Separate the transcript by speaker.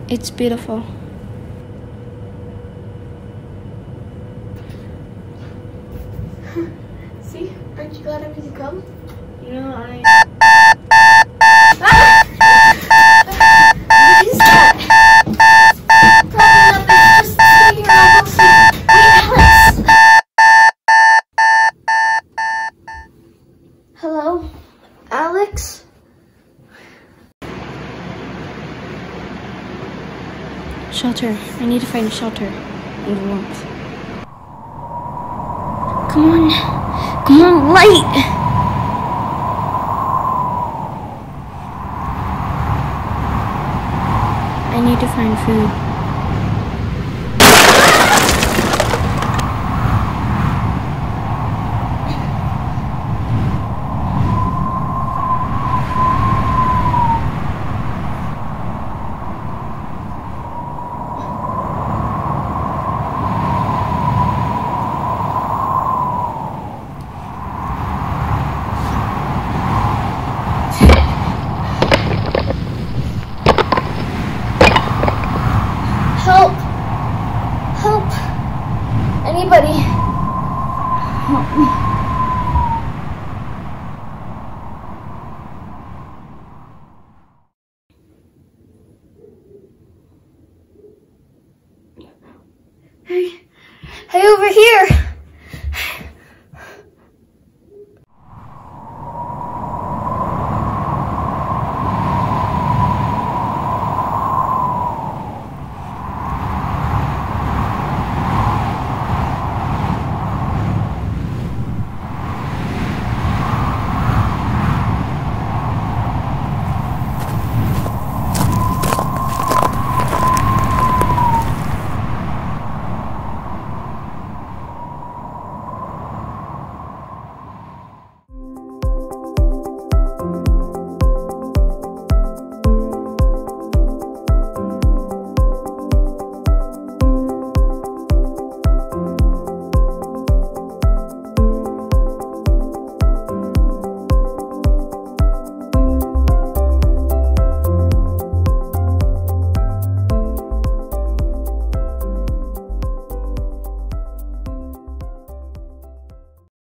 Speaker 1: It's beautiful.
Speaker 2: See? Aren't you glad I could come?
Speaker 1: You know, I...
Speaker 2: What is that? Probably nothing. Just sitting here and I'll go sleep. Wait, Alex! Hello? Alex?
Speaker 1: Shelter. I need to find a shelter in the warmth. Come on. Come on, light! I need to find food.
Speaker 2: Help! Help! Anybody! Help me. Hey, over here!